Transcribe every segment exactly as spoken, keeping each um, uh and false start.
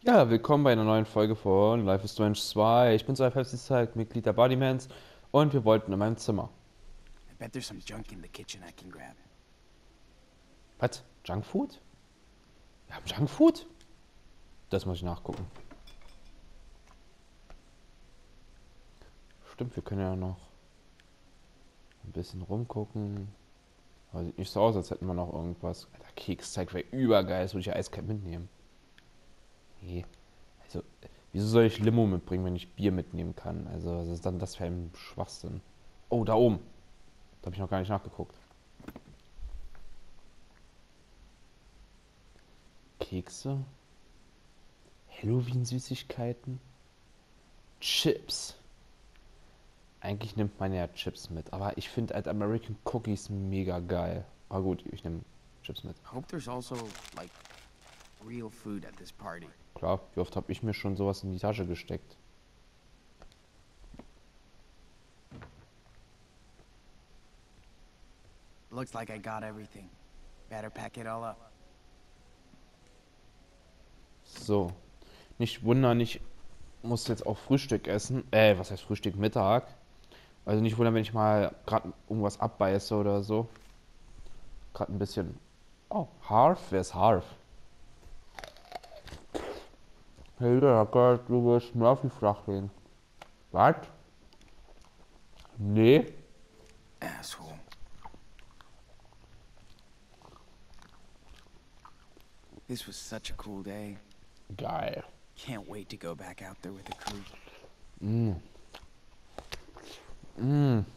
Ja, willkommen bei einer neuen Folge von Life is Strange zwei. Ich bin Sir Pepsi Mitglied der Bodymans und wir wollten in meinem Zimmer. I bet there's some junk in the kitchen I can grab. Was? Junkfood? Wir haben Junkfood? Das muss ich nachgucken. Stimmt, wir können ja noch ein bisschen rumgucken. Aber sieht nicht so aus, als hätten wir noch irgendwas. Alter, Keksteig wäre übergeil, das würde ich ja eiskalt mitnehmen. Nee. Also, wieso soll ich Limo mitbringen, wenn ich Bier mitnehmen kann? Also, was ist dann das für ein Schwachsinn? Oh, da oben. Da habe ich noch gar nicht nachgeguckt. Kekse. Halloween-Süßigkeiten. Chips. Eigentlich nimmt man ja Chips mit, aber ich finde halt American Cookies mega geil. Aber gut, ich nehme Chips mit. I hope there's also, like, real food at this party. Klar, wie oft habe ich mir schon sowas in die Tasche gesteckt? Looks like I got everything. Better pack it all up. So. Nicht wundern, ich muss jetzt auch Frühstück essen. Äh, was heißt Frühstück? Mittag. Also nicht wundern, wenn ich mal gerade irgendwas abbeiße oder so. Gerade ein bisschen. Oh, Harf? Wer ist Harf? Hey, der gehört, du wirst Murphy flach legen. Was? Nee. Asshole. This was such a cool day. Geil. Can't wait to go back out there with the crew. Mm. Mm.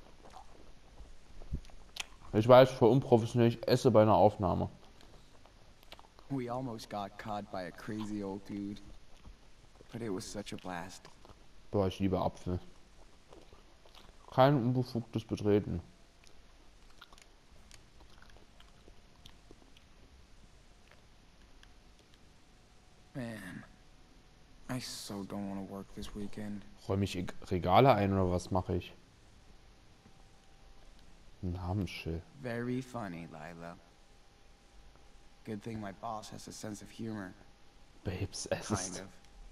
Ich weiß, voll unprofessionell, ich esse bei einer Aufnahme. We almost got caught by a crazy old dude. But it was such a blast. Boah, ich liebe Apfel. Kein unbefugtes Betreten. Man, I so don't want to work this weekend. Räume ich Regale ein oder was mache ich? Namensschild. Very funny, Lila. Good thing my boss has a sense of humor. Babes, es Kind ist of.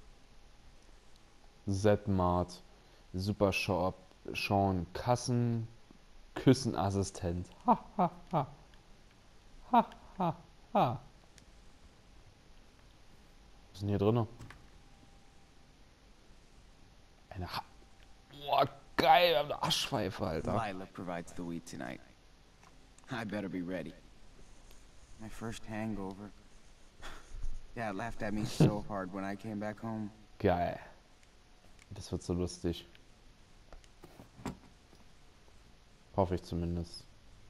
Z-Mart, Supershop, Sean, Kassen, Küssenassistent. Ha, ha, ha. Ha, ha, ha. Was ist denn hier drin? Eine ha Boah, geil, wir haben eine Aschpfeife, Alter. Lila provides the weed tonight. I better be ready. My first hangover. Dad laughed at me so hard when I came back home. Geil. Das wird so lustig. Hoffe ich zumindest.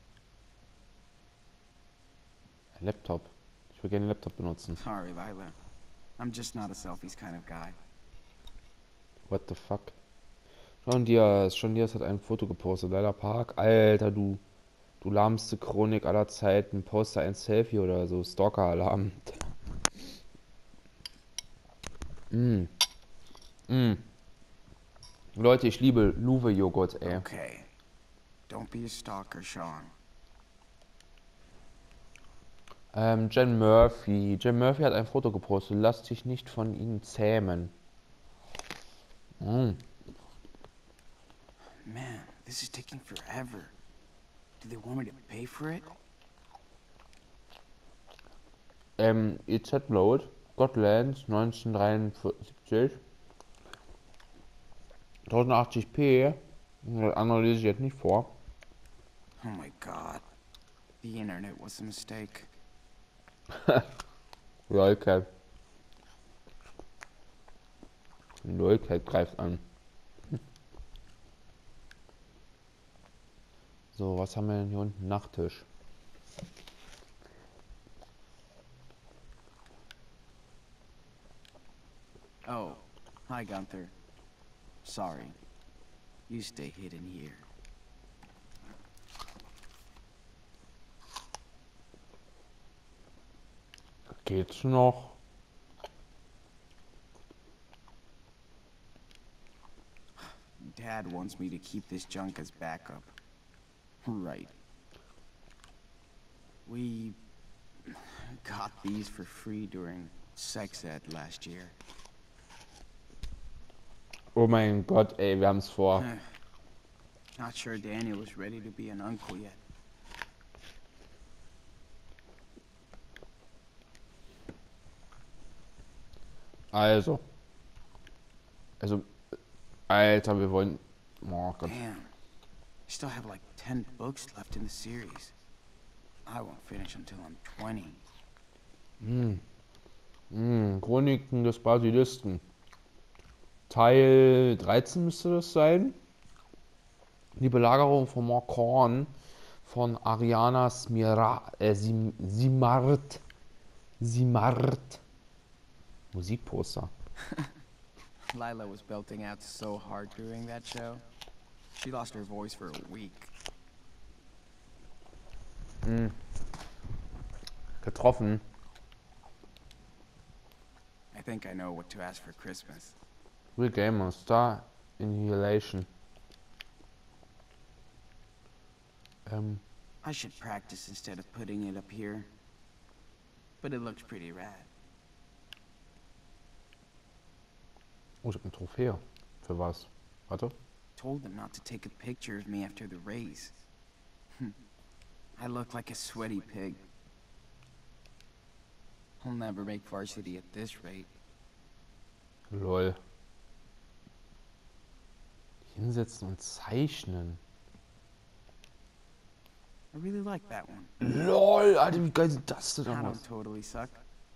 Ein Laptop. Ich will gerne den Laptop benutzen. Sorry, Lila. I'm just not a selfies kind of guy. What the fuck? Schon Diaz, schon Diaz hat ein Foto gepostet. Leider Park. Alter, du. Du lahmste Chronik aller Zeiten. Poste ein Selfie oder so. Stalker-Alarm. Mm. Mm. Leute, ich liebe Luwe-Joghurt, ey. Okay. Don't be a stalker, Sean. Ähm, Jen Murphy. Jen Murphy hat ein Foto gepostet. Lass dich nicht von ihnen zähmen. Mm. Man, this is taking forever. Do they want me to pay for it? Ähm, E Z-Load. Gotland, neunzehnhundertdreiundsiebzig. tausendachtzig p. Das andere lese ich jetzt nicht vor. Oh my god. The internet was a mistake. Lolcat. Lolcat greift an. So, was haben wir denn hier unten? Nachttisch. Oh, hi Gunther. Sorry. You stay hidden here. Geht's noch? Dad wants me to keep this junk as backup. Right. We got these for free during sex ed last year. Oh mein Gott, ey, wir haben's vor. Not sure Daniel was ready to be an uncle yet. Also. Also, Alter, wir wollen... Oh Gott. Damn. I still have like ten books left in the series. I won't finish until I'm twenty. Hm. Hm, Chroniken des Basilisten. Teil dreizehn müsste das sein. Die Belagerung von Morcorn von Ariana Smira, äh, Sim, Simart. Simart. Musikposter. Lila was belting out so hard during that show. She lost her voice for a week. Hm. Getroffen. I think I know what to ask for Christmas. Real Gamer, Star Annihilation. Ähm. I should practice instead of putting it up here. But it looks pretty rad. Oh, ich hab eine Trophäe. Für was? Warte. Told them not to take a picture of me after the race. I look like a sweaty pig. I'll never make varsity at this rate. Lol. Hinsetzen und zeichnen. I really like that one. LOL, Alter, wie geil sieht das denn I aus? don't totally suck.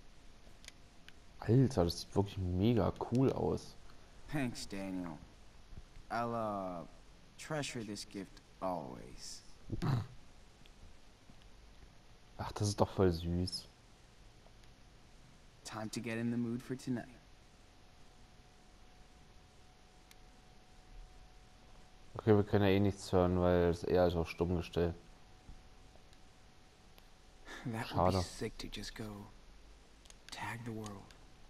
Alter, das sieht wirklich mega cool aus. Thanks, Daniel. I'll, uh, treasure this gift always. Ach, das ist doch voll süß. Time to get in the mood for tonight. Okay, wir können ja eh nichts hören, weil es eher ist auf stumm gestellt. That would be Schade. sick to just go tag the world.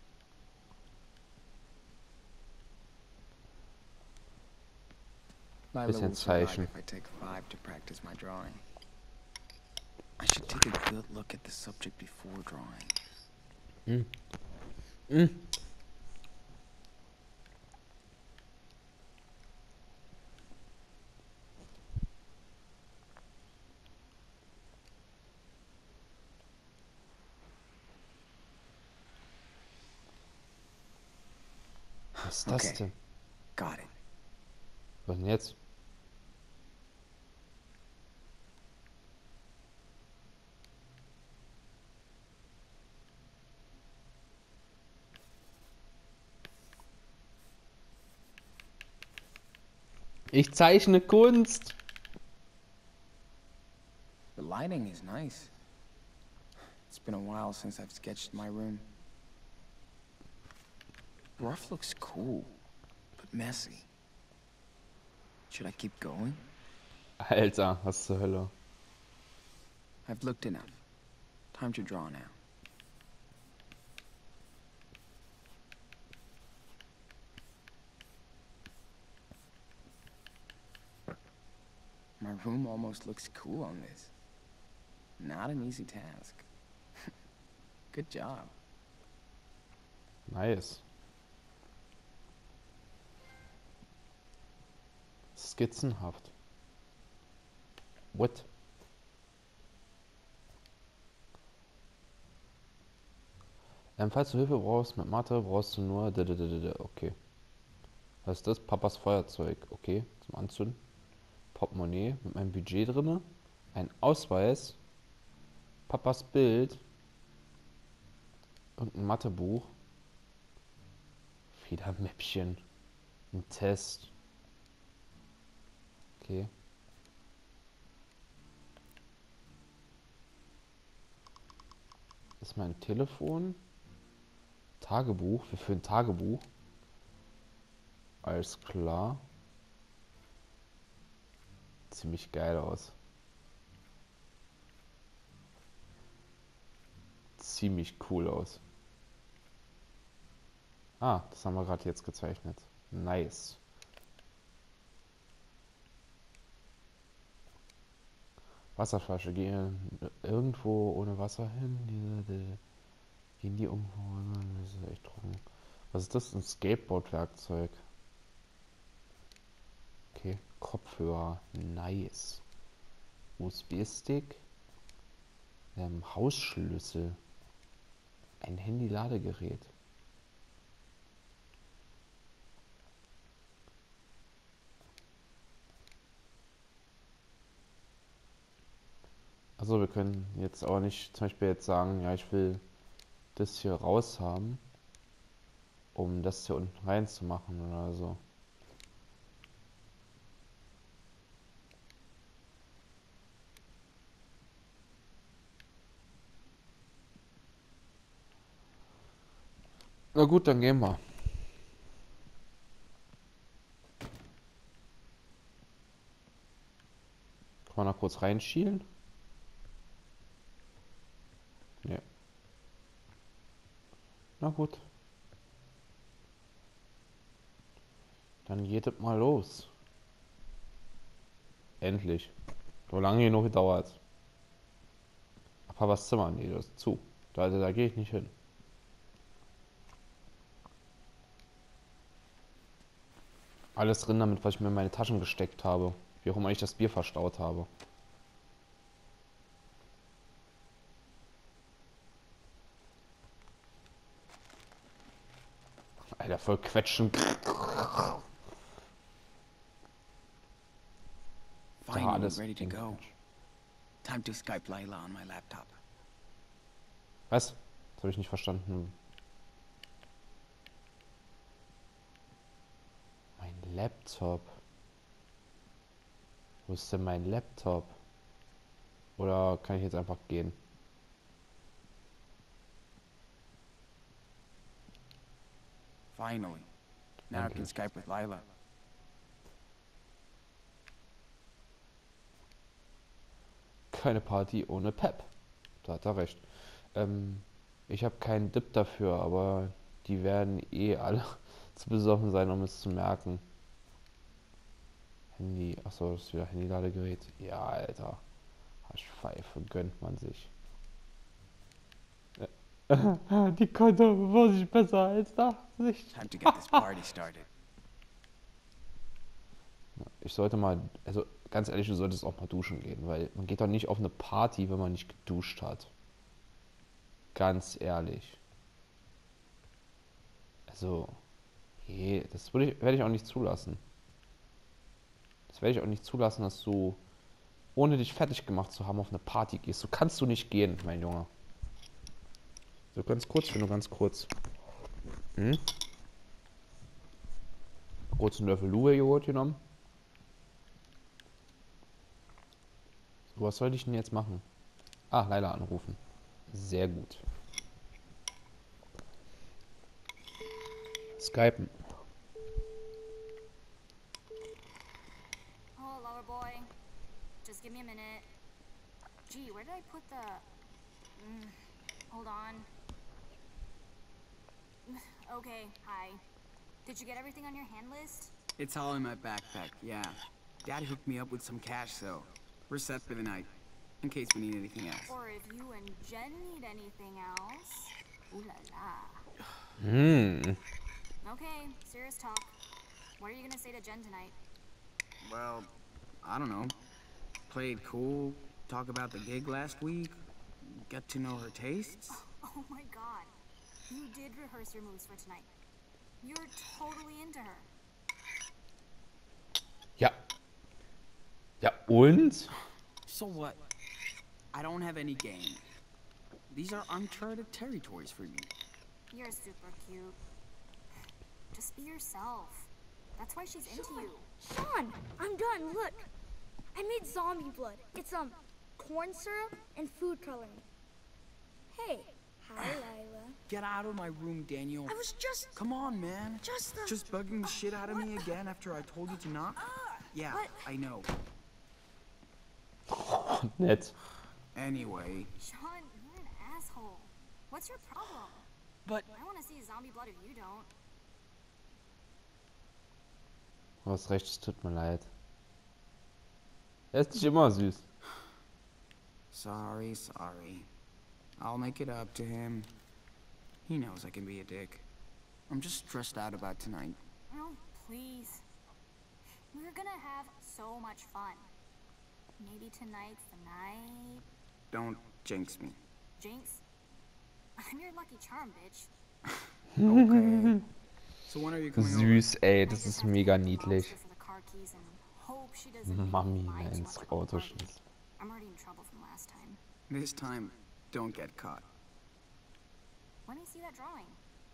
Lila Bisschen will survive Zeichen. if I take five to practice my drawing. I should take a good look at the subject before drawing. Hm. Hm. Was ist das Okay. denn? Got it. Was denn jetzt? Ich zeichne Kunst. The lighting is nice. It's been a while since I've sketched my room. The rough looks cool, but messy. Should I keep going? Alter, was zur Hölle? I've looked enough. Time to draw now. My room almost looks cool on this. Not an easy task. Good job. Nice. Skizzenhaft. What? Ähm, falls du Hilfe brauchst mit Mathe, brauchst du nur... Okay. Was ist das? Papas Feuerzeug. Okay, zum Anzünden. Portemonnaie mit meinem Budget drinne. Ein Ausweis. Papas Bild. Und ein Mathebuch. Federmäppchen. Ein Test. Okay. Das ist mein Telefon. Tagebuch. Wir führen Tagebuch. Alles klar. Ziemlich geil aus. Ziemlich cool aus. Ah, das haben wir gerade jetzt gezeichnet. Nice. Wasserflasche. Gehe irgendwo ohne Wasser hin. Handy umholen, das ist echt trocken. Was ist das? Ein Skateboard-Werkzeug. Okay, Kopfhörer, nice. U S B-Stick, ähm, Hausschlüssel, ein Handy-Ladegerät. Also wir können jetzt aber nicht zum Beispiel jetzt sagen, ja, ich will das hier raus haben, um das hier unten reinzumachen oder so. Na gut, dann gehen wir. Kann man noch kurz reinschielen? Ne. Na gut. Dann geht es mal los. Endlich. So lange genug gedauert. Papas Zimmer, nee, das ist zu. Da, da, da gehe ich nicht hin. Alles drin damit, was ich mir in meine Taschen gesteckt habe. Wie auch immer ich das Bier verstaut habe. Alter, voll quetschen. Finally alles ready to Englisch. go. Time to Skype Layla on my laptop. Was? Das habe ich nicht verstanden. Mein Laptop. Wo ist denn mein Laptop? Oder kann ich jetzt einfach gehen? Finally. Now I Danke. can Skype with Layla. Keine Party ohne Pep. Da hat er recht. Ähm, ich habe keinen Dip dafür, aber die werden eh alle zu besoffen sein, um es zu merken. Handy, achso, das ist wieder Handy-Ladegerät. Ja, Alter. Pfeife gönnt man sich. Die konnte war sich besser als da. Time to get this party started. Ich sollte mal, also ganz ehrlich, du solltest auch mal duschen gehen, weil man geht doch nicht auf eine Party, wenn man nicht geduscht hat. Ganz ehrlich. Also, nee, das würde ich, werde ich auch nicht zulassen. Das werde ich auch nicht zulassen, dass du, ohne dich fertig gemacht zu haben, auf eine Party gehst. So kannst du nicht gehen, mein Junge. So ganz kurz, wenn du ganz kurz. Hm? Kurz einen Löffel Lue-Joghurt genommen. So, was soll ich denn jetzt machen? Ah, Leila anrufen. Sehr gut. Skypen. Oh, lover boy. Just give me a minute. Gee, where did I put the... Mm, hold on. Okay, hi. Did you get everything on your hand list? It's all in my backpack, yeah. Dad hooked me up with some cash, so we're set for the night. In case we need anything else. Or if you and Jen need anything else. Ooh la la. Hmm. Okay, serious talk. What are you gonna say to Jen tonight? Well, I don't know. Play it cool, talk about the gig last week, get to know her tastes. Oh my god. You did rehearse your moves for tonight. You're totally into her. Ja. Ja, und? So what? I don't have any game. These are uncharted territories for me. You're super cute. Just be yourself. That's why she's into you. Sean, I'm done. Look, I made zombie blood. It's um corn syrup and food coloring. Hey, hi, Lila. Get out of my room, Daniel. I was just, Come on, man. just the. Just bugging the shit out of me again after I told you to not? Yeah, What? I know. Nett. Anyway, Sean, you're an asshole. What's your problem? but I want to see zombie blood if you don't. Du hast recht, es tut mir leid. Er ist nicht immer süß. sorry, sorry. I'll make it up to him. He knows I can be a dick. I'm just stressed out about tonight. Oh, please. We were gonna have so much fun. Maybe tonight's the night. Don't jinx me. Jinx? I'm your lucky charm, bitch. Okay. So when are you coming over? Süß, ey, I das just ist have to mega get the niedlich. monster for the car keys and hope she doesn't make me Mami lie too ins much at the Auto party. schießt. I'm already in trouble from last time. This time, don't get caught. Let me see that drawing.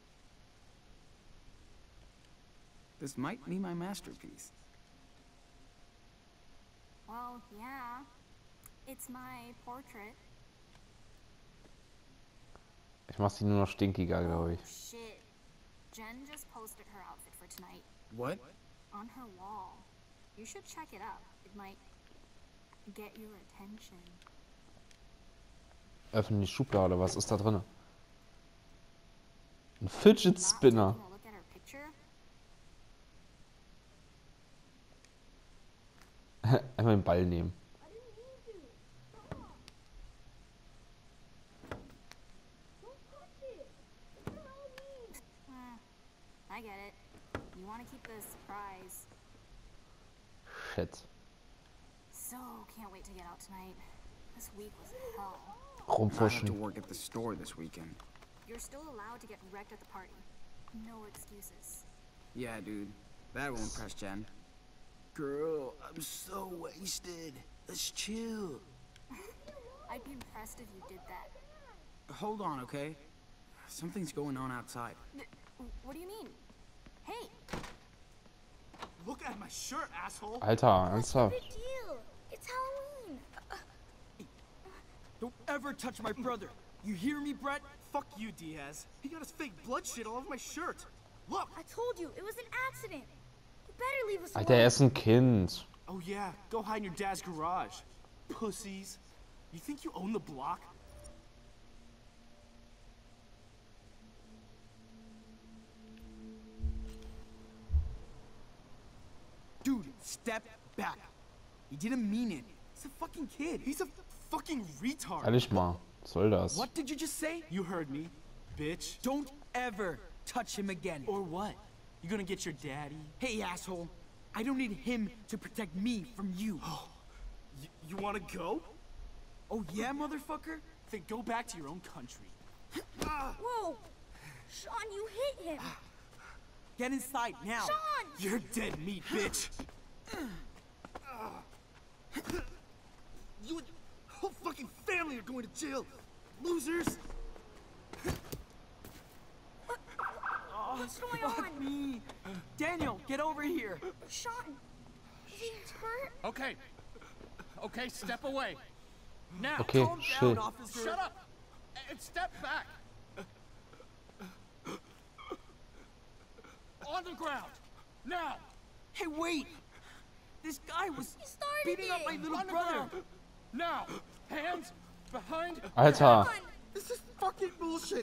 This might be my masterpiece. Well, yeah. It's my portrait. Ich mach sie nur noch stinkiger, glaube ich. Shit. Jen just posted her outfit for tonight What? on her wall. You should check it out. It might get your attention. Öffne die Schublade, was ist da drin? Ein Fidget Spinner. Taking a look at her picture? Einmal den Ball nehmen. I didn't mean to. Stop. Don't touch it. It's for Halloween. Eh, I get it. You want to keep the surprise. Shit. So, can't wait to get out tonight. This week was hell. I have to Rumpfuschen. work at the store this weekend. You're still allowed to get wrecked at the party. No excuses. Yeah, dude. That won't impress Jen. Girl, I'm so wasted. Let's chill. I'd be impressed if you did that. Hold on, okay? Something's going on outside. Th- What do you mean? Hey, Look at my shirt, asshole. Alter, ernsthaft. Big deal. It's Halloween. Don't ever touch my brother. You hear me, Brett? Fuck you, Diaz. He got his fake blood shit all over my shirt. Look. I told you, it was an accident. You better leave us Alter, er alone. ist ein Kind. Oh yeah, go hide in your dad's garage. Pussies. You think you own the block? Dude, step back. He didn't mean it. He's a fucking kid. He's a fucking retard. Ehrlich mal, was soll das? What did you just say? You heard me, bitch. Don't ever touch him again. Or what? You gonna get your daddy? Hey, asshole. I don't need him to protect me from you. Y- you wanna go? Oh yeah, motherfucker? Then go back to your own country. Whoa. Sean, you hit him. Get inside now. Sean! You're dead meat, bitch. You and your whole fucking family are going to jail. Losers. What's going on? Me. Daniel, get over here. Sean, is he hurt? Okay. Okay, step away. Now, Okay, Calm chill. down, officer. shut up and step back. On the ground. Now, Hey, wait. This guy was He started beating up it. my little on the brother. ground. Now, hands behind. Alter, This is fucking bullshit.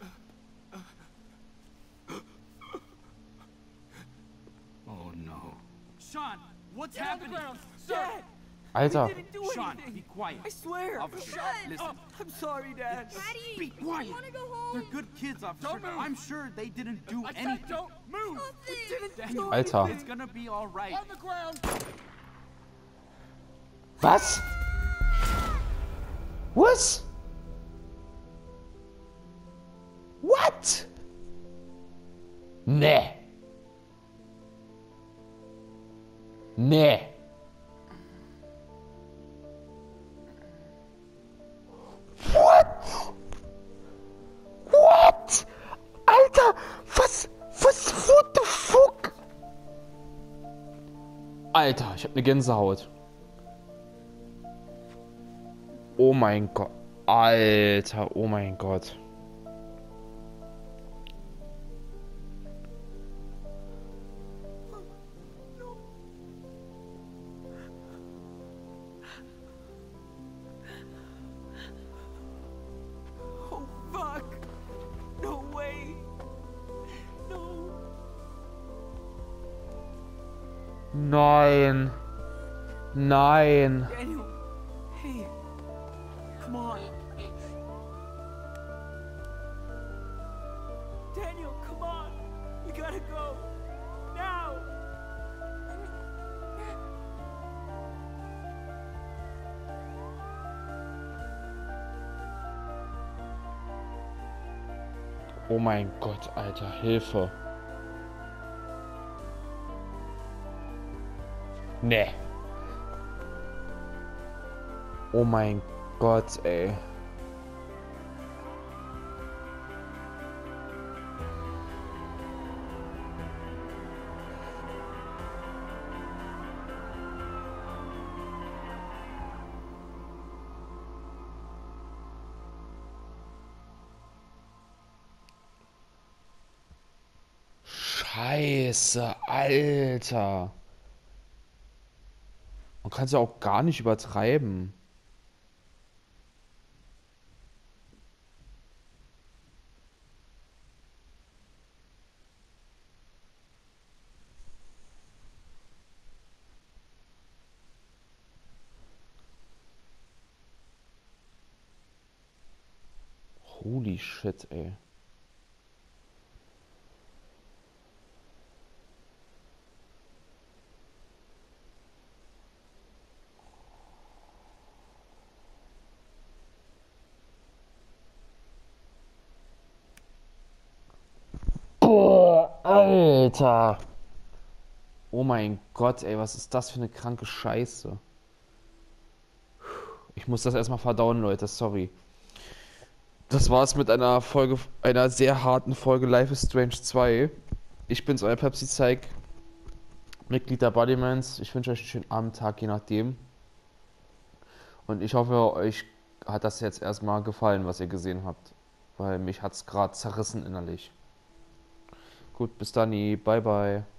Oh no. Sean, what's Get on the happening? ground, sir. Dad, Alter. didn't do Sean, anything. be quiet. I swear. Officer, listen. I'm sorry, Dad. Daddy, Be quiet. I want to go home. They're good kids, officer. Don't move. I'm sure they didn't do I said anything. don't move. Nothing. Daniel, Alter. it's gonna be all right. On the ground. Was? Was? What? Nee. Nee. What? What? Alter, was, was, what the fuck? Alter, ich hab ne Gänsehaut. Oh mein Gott. Alter, oh mein Gott. Oh fuck. No way. No. Nein. Nein. Daniel. Hey. Come on. gotta go. Now. Oh mein Gott, Alter, Hilfe. Nee. Oh mein Gott, ey. Scheiße, Alter. Man kann es ja auch gar nicht übertreiben. Holy shit, ey. Boah, Alter. Oh mein Gott, ey, was ist das für eine kranke Scheiße? Ich muss das erstmal verdauen, Leute, sorry. Das war's mit einer Folge, einer sehr harten Folge Life is Strange zwei. Ich bin's, euer Pepsi Zeig, Mitglied der Bodymans. Ich wünsche euch einen schönen Abend, Tag, je nachdem. Und ich hoffe, euch hat das jetzt erstmal gefallen, was ihr gesehen habt. Weil mich hat's gerade zerrissen innerlich. Gut, bis dann, bye bye.